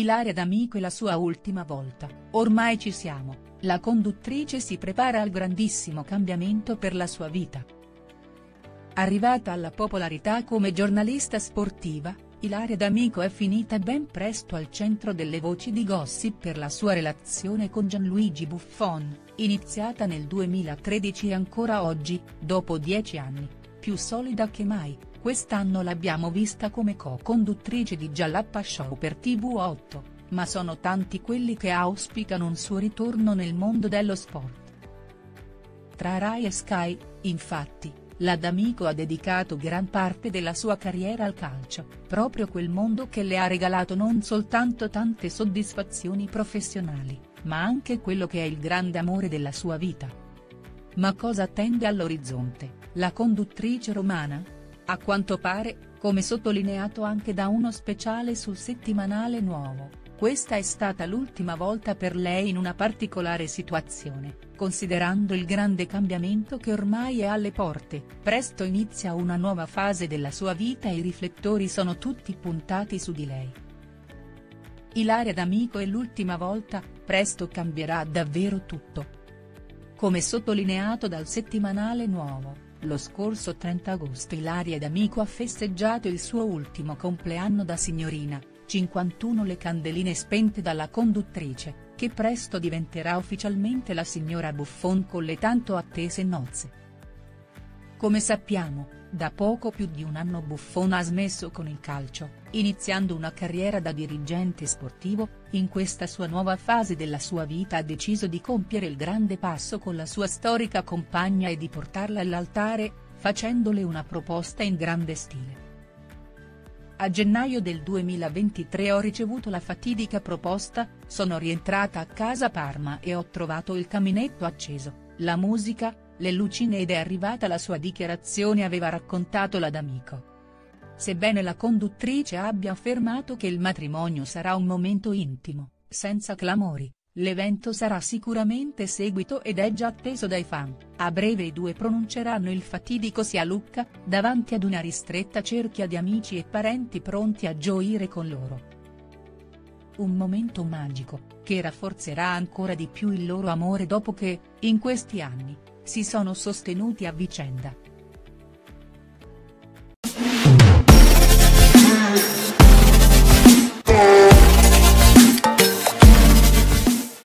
Ilaria D'Amico e la sua ultima volta, ormai ci siamo, la conduttrice si prepara al grandissimo cambiamento per la sua vita. Arrivata alla popolarità come giornalista sportiva, Ilaria D'Amico è finita ben presto al centro delle voci di gossip per la sua relazione con Gianluigi Buffon, iniziata nel 2013 e ancora oggi, dopo 10 anni, più solida che mai. Quest'anno l'abbiamo vista come co-conduttrice di Jallappa Show per TV8, ma sono tanti quelli che auspicano un suo ritorno nel mondo dello sport. Tra Rai e Sky, infatti, la D'Amico ha dedicato gran parte della sua carriera al calcio, proprio quel mondo che le ha regalato non soltanto tante soddisfazioni professionali, ma anche quello che è il grande amore della sua vita. Ma cosa attende all'orizzonte, la conduttrice romana? A quanto pare, come sottolineato anche da uno speciale sul settimanale Nuovo, questa è stata l'ultima volta per lei in una particolare situazione, considerando il grande cambiamento che ormai è alle porte. Presto inizia una nuova fase della sua vita e i riflettori sono tutti puntati su di lei. Ilaria D'Amico è l'ultima volta, presto cambierà davvero tutto. Come sottolineato dal settimanale Nuovo, lo scorso 30 agosto Ilaria D'Amico ha festeggiato il suo ultimo compleanno da signorina, 51 le candeline spente dalla conduttrice, che presto diventerà ufficialmente la signora Buffon con le tanto attese nozze. Come sappiamo, da poco più di un anno Buffon ha smesso con il calcio, iniziando una carriera da dirigente sportivo. In questa sua nuova fase della sua vita ha deciso di compiere il grande passo con la sua storica compagna e di portarla all'altare, facendole una proposta in grande stile. A gennaio del 2023 ho ricevuto la fatidica proposta, sono rientrata a casa a Parma e ho trovato il caminetto acceso, la musica, le lucine ed è arrivata la sua dichiarazione, aveva raccontato la D'Amico. Sebbene la conduttrice abbia affermato che il matrimonio sarà un momento intimo, senza clamori, l'evento sarà sicuramente seguito ed è già atteso dai fan. A breve i due pronunceranno il fatidico sì a Lucca, davanti ad una ristretta cerchia di amici e parenti pronti a gioire con loro. Un momento magico, che rafforzerà ancora di più il loro amore dopo che, in questi anni, si sono sostenuti a vicenda.